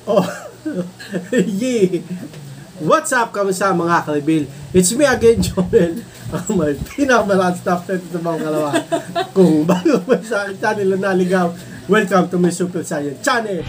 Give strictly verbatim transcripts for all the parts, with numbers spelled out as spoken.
Oh, yeah. What's up, kamusta mga ka-reveal? It's me again, Joel. Ang may pinakamalaki stop set ito mga kalawa. Kung bago mo sa aking channel na naligaw, welcome to my Super Saiyan channel.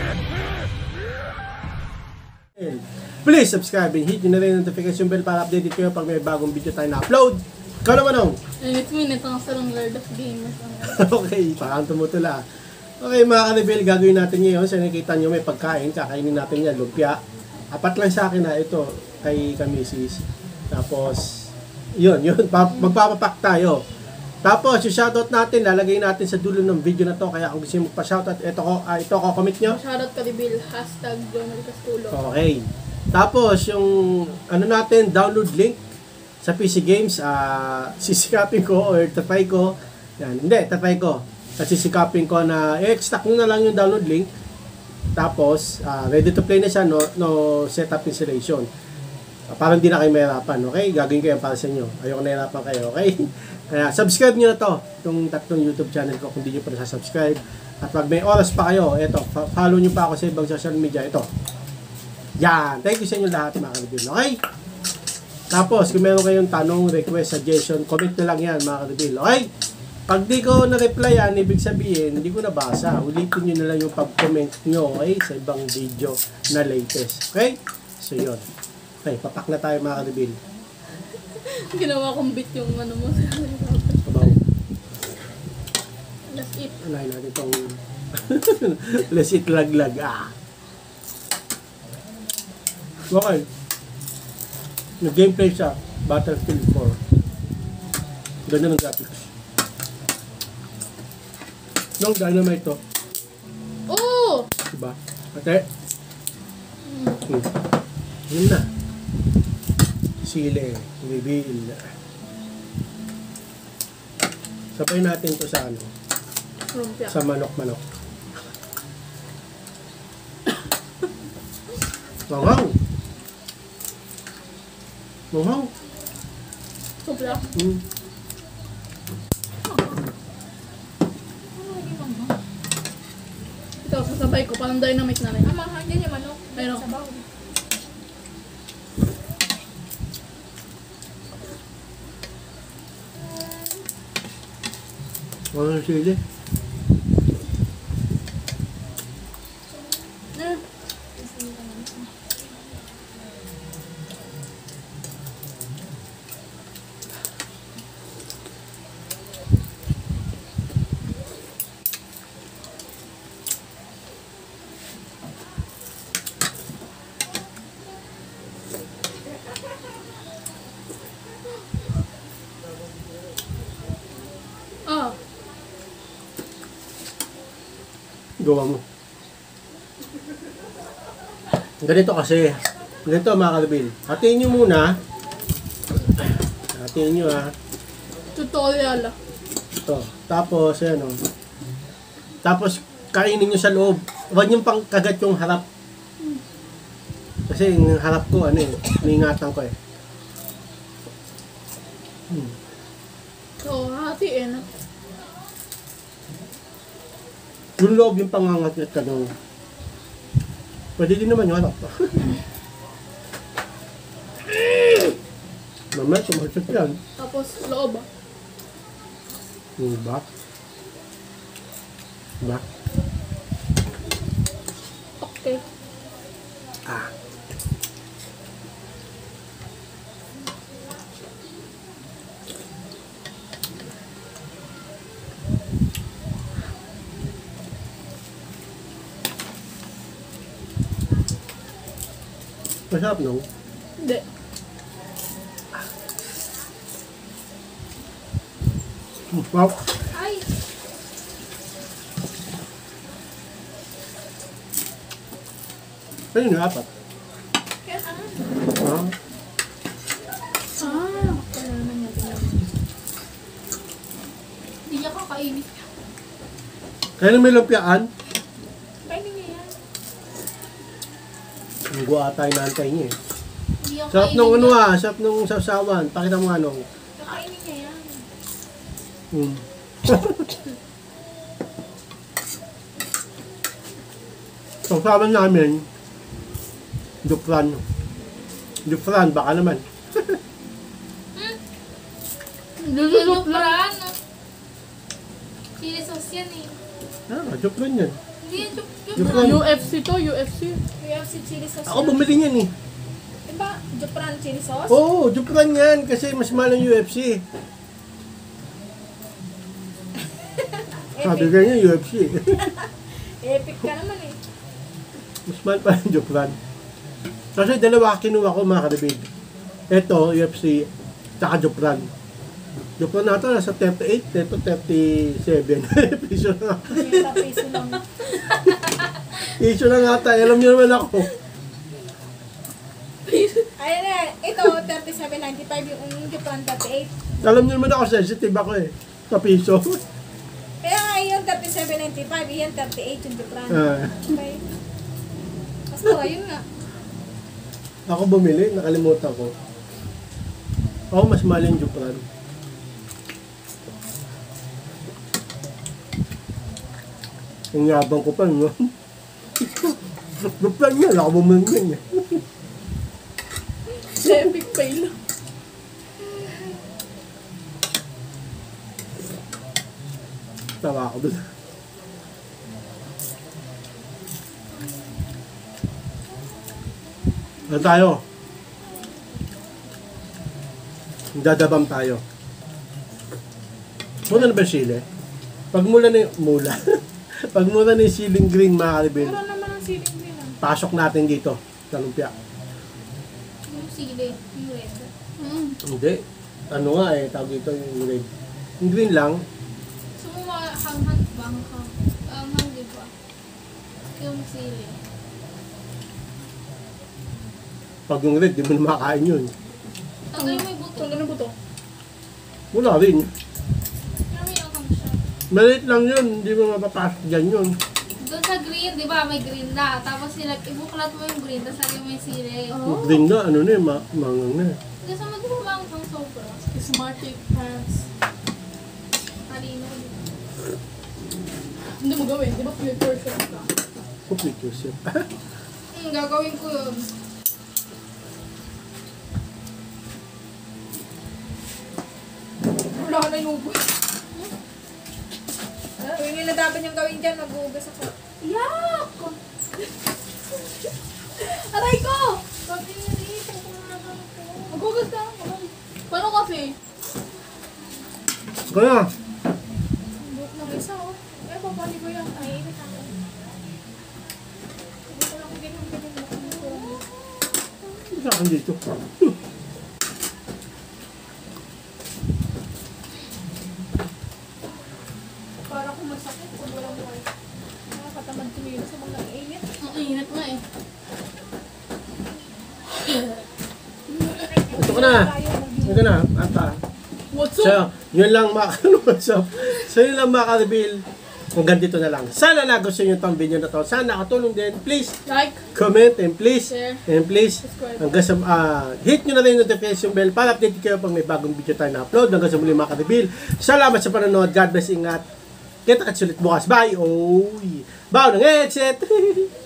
Please subscribe and hit nyo na rin yung notification bell para updated kayo pag may bagong video tayo na-upload. Ikaw naman ang? Minute minute ang sarang Lord of Gamers. Okay, parang tumutula. Okay mga ka-reveal, gagawin natin ngayon. So nakikita nyo may pagkain, kakainin natin yan, lumpia. Apat lang sa akin na ito kay Kamisis. Tapos, yun, yun, magpapapak tayo. Tapos, yung shoutout natin, lalagay natin sa dulo ng video na to. Kaya kung gusto nyo magpa-shoutout, ito ko, ah, ito ko, comment nyo. Shoutout ka-reveal, hashtag Jonel Castulo. Okay. Tapos, yung, ano natin, download link sa P C Games, ah, sisikapin ko or tatry ko. Yan, hindi, tatry ko. At sisikapin ko na, eh, stack nyo na lang yung download link. Tapos, uh, ready to play na siya, no, no setup installation. Uh, parang hindi na kayo mahirapan, okay? Gagawin ko yan para sa inyo. Ayoko nahirapan kayo, okay? Kaya, subscribe nyo na to, itong tatlong YouTube channel ko kung hindi nyo pa na-subscribe. At pag may oras pa kayo, eto, follow nyo pa ako sa ibang social media, ito. Yan! Thank you sa inyo lahat, mga ka-reveal, okay? Tapos, kung meron kayong tanong, request, suggestion, comment na lang yan, mga ka-reveal, okay? Pag di ko na-reply yan, ibig sabihin, hindi ko nabasa. Ulitin nyo na lang yung pag-comment nyo, okay? Sa ibang video na latest. Okay? So, yun. Okay, papak na tayo mga ka-reveal. Ginawa kong bit yung ano mo. Kabaw. Let's eat. Anahin natin itong let's eat laglag. Ah. Okay. Nag-gameplay siya. Battlefield four. Ganda ng graphics. Nung Dynamite to. Oh! Diba? Ate? Hmm. Yun na. Sile. Reveal. Sabay natin to sa ano? Lumpia. Sa manok-manok. Manghang! Manghang! Supla. Hmm. Ito, sasabay ko. Parang dynamite na rin. Ah, mahal din yung manok. Ayun. Sabaw. Walang sili. Eh. Ah. Gawa mo. Ganito kasi. Ganito mga ka-reveal. Hatiin nyo muna. Hatiin nyo ha. Tutorial. Ito. Tapos, ayan o. Tapos, kainin nyo sa loob. Huwag nyo pang kagat yung harap. Kasi yung harap ko, ano eh, niingatan ko eh. Hmm. So, hatiin. Yung loob yung pangangat-ngat ka nung. Pwede din naman yung harap. Mamaya, tumagsat yan. Tapos, loob ah. Hmm, ba? Ba? Okay. Ah. Masarap no? Hindi. Wow. Ay! Ano yung apat? Kaya ano? Ah. Ah. Kaya naman yan. Hindi niya kakainin. Kaya na may lumpiaan? Kainin niya yan. Ang guwa tayo naantay niya eh. Hindi niya Sarap kainin nung ano niya. ah, sarap nung sawsawan. Pakita mo ano. Kakainin niya yan. Hmm. Kasama namin, Dupran. Dupran, baka naman. Lululot lang. Jupran. Chili sauce yan eh. Ah, Dupran yan. Hindi yan Jup- Jupran. Jupran. U F C to, U F C. U F C chili sauce Ako yan. bumili niyan eh. Diba? Jupran chili sauce? Oo, Dupran yan kasi mas mahal ang U F C. Sabi Epic. ka niya, U F C. Epic ka naman eh. Mas mahal pa yung Dupran. Kasi dalawa kinuha ko mga karibig. Ito, U F C, tsaka Dupran. Dupran na ito, nasa thirty-eight, ito thirty-seven. Piso na nga. Yung piso lang. Piso na nga tayo, alam niyo naman ako. Ayan na, ito thirty-seven ninety-five yung Jupran thirty-eight. Alam niyo naman ako, sensitive ako eh. Sa piso. Kaya nga yun thirty-seven ninety-five, yan thirty-eight yung Jupran. Ah, Okay. Mas mura yun nga. ako bumili, nakalimutan ko. Ako mas mahal yung Dupran. Ang yabang ko pa, no? Dupran yan, ako bumili yan eh. Epic fail. Tawa ako dun. Ano tayo? Dadabam tayo. Muna na ba yung sili? Pag mula na yung mula. Pag mula na yung siling green mga karibin, Meron naman ang siling din ah. pasok natin dito sa lumpia. Yung sili, yung red. Mm. Hindi. Ano nga eh, tawag dito yung red. Yung green lang, So, mga hanghang ba? Hanghang. Hanghang, di ba? Yung sili. pag yung red, di mo na makakain yun. Tagay mo yung buto. Kung ganun po to. Wala rin. Pero may hanghang siya. Maliit lang yun, hindi mo mapapasok dyan yun. Doon sa green, di ba? May green na. Tapos sila, ibuklat mo yung green, tapos lagay mo yung sili. Oh. Yung green na, ano na eh, ma mangang na. Kasi mo di ba manghang sobra? Smarty pants. Kanino. Hindi mo gawin, di ba filter siya ka? Complete yourself. Hmm, gagawin ko yun. Wala ka na inubos. Ah, yung nila dapat yung gawin dyan, mag-uugas ako. Yak! Aray ko! Sabi niya dito, kumagal ko. Magugas ka. Paano kasi? Kaya, Buhok na isa, oh. Eh, papali ko yan. Ay, ikit ako. Hindi ko lang ganyan, ganyan. ganyan ko. sa akin dito. Para kung masakit, kung walang buhay. Nakakatamad tumilo sa mga init. Ang init nga eh. Ito ka na. Ito na. Ata. What's So, up? yun lang mga what's up? So, yun lang mga ka-reveal. Hanggang dito na lang. Sana nagustuhan nyo itong video na to. Sana nakatulong din. Please, Like, comment and please, share, and please, subscribe. hanggang sa, ah, hit nyo na rin yung notification bell para update kayo pag may bagong video tayo na-upload. Hanggang sa muli mga ka-reveal. Salamat sa panonood. God bless, ingat. Kita-kits ulit bukas. Bye! Oh! Bao ng headset!